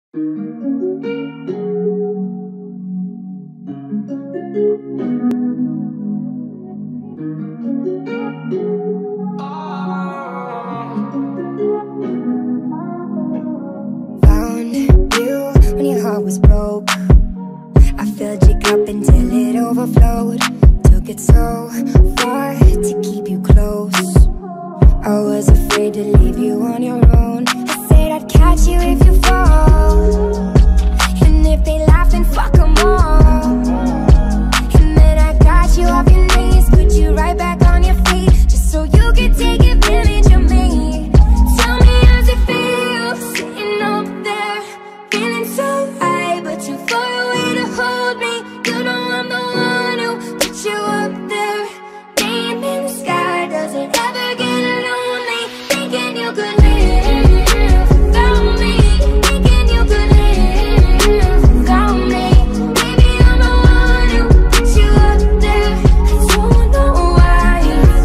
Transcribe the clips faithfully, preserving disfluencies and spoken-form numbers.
Found you when your heart was broke. I filled your cup until it overflowed. Took it so far to keep you close. I was afraid to leave you on your own. I said I'd catch you if you fall, and if they laugh then fuck them all. And then I got you off your knees, put you right back on your feet, just so you could take advantage of me. Tell me how's it feel, sitting up there, feeling so high, but too far away to hold me. You know I'm the one who put you up there. Name in the sky, does it ever get lonely? Thinking you could live without me, thinking you could live without me. Baby, I'm the one who put you up there. I don't know why.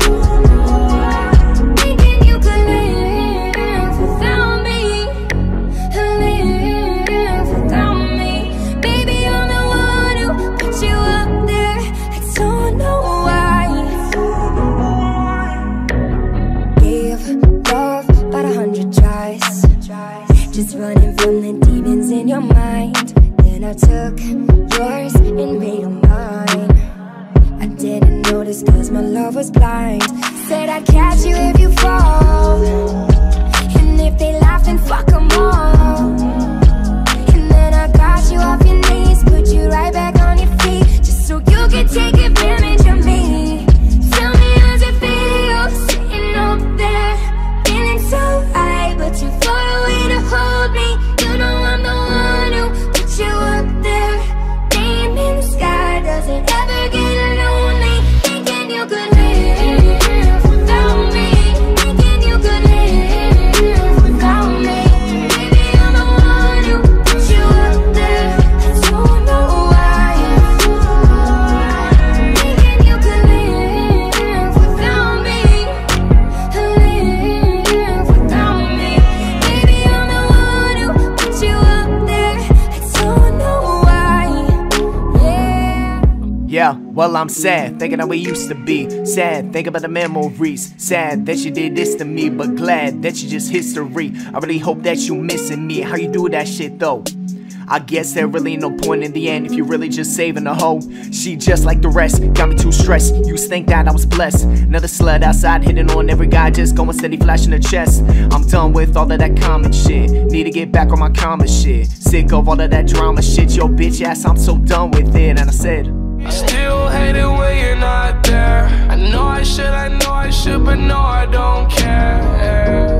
Thinking you could live without me, live without me. Baby, I'm the one who put you up there. I don't know why. Gave love about a hundred tries, just running from the demons in your mind. Then I took yours and made them mine. I didn't notice cause my love was blind. Said I'd catch you if you fall, and if they laugh then fuck them all. And then I got you off your knees, put you right back on your feet, just so you could take advantage of me. Tell me how's it feel, sitting up there, feeling so high, but too far away to hold me. You know I'm the one who put you up there. Name in the sky, does it ever get lonely? Thinking you could live without me, thinking you could live without me. Baby, I'm the one who put you up there. I don't know why. Thinking you could live without me, live without me. Baby, I'm the one who put you up there. I don't know why. Yeah. Yeah, well I'm sad, thinking how we used to be. Sad, thinking about the memories. Sad that you did this to me, but glad that you just history. I really hope that you missing me. How you do that shit though? I guess there really ain't no point in the end if you're really just saving a hoe. She just like the rest, got me too stressed. Used to think that I was blessed. Another slut outside hitting on every guy, just going steady flashing her chest. I'm done with all of that common shit, need to get back on my common shit. Sick of all of that drama shit, yo bitch ass, I'm so done with it. And I said, I still hate it when you're not there. I know I should, I know I should, but no, I don't care.